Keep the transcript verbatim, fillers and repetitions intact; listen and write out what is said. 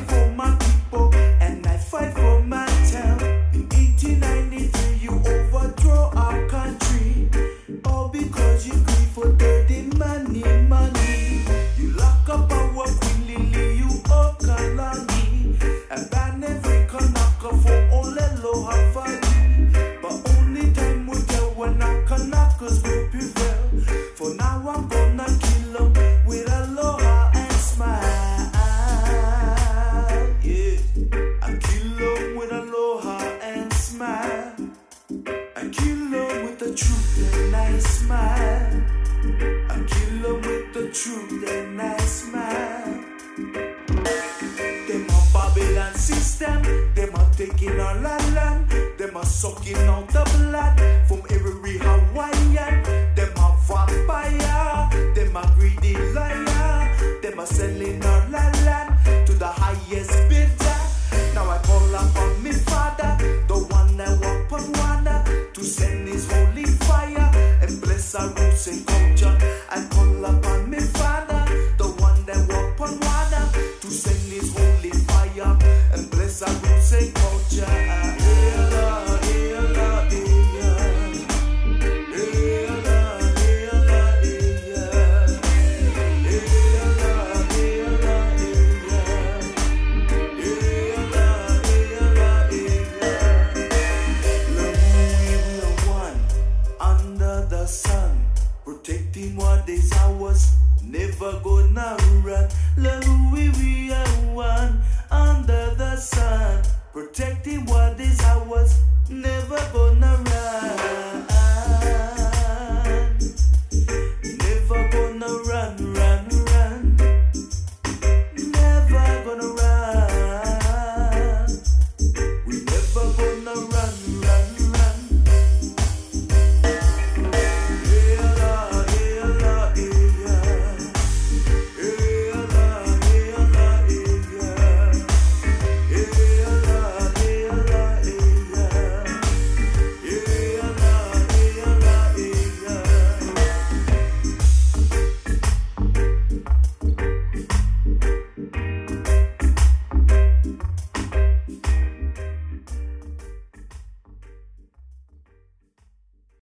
fight for my people, and I fight for my town. In eighteen ninety-three, you overthrow our country, all because you greed for dirty money, money. You lock up our Queen Lily, you Okalani, and ban every Kanaka for all Aloha Valley. But only time will tell when our Kanakas will prevail. For now I'm gonna kill them with Aloha and smile. Yeah, I kill them with Aloha and smile. I kill them with the truth and I smile. I kill them with the truth and I smile. Them a Babylon system, them a taking our land, them a sucking out the blood from every house.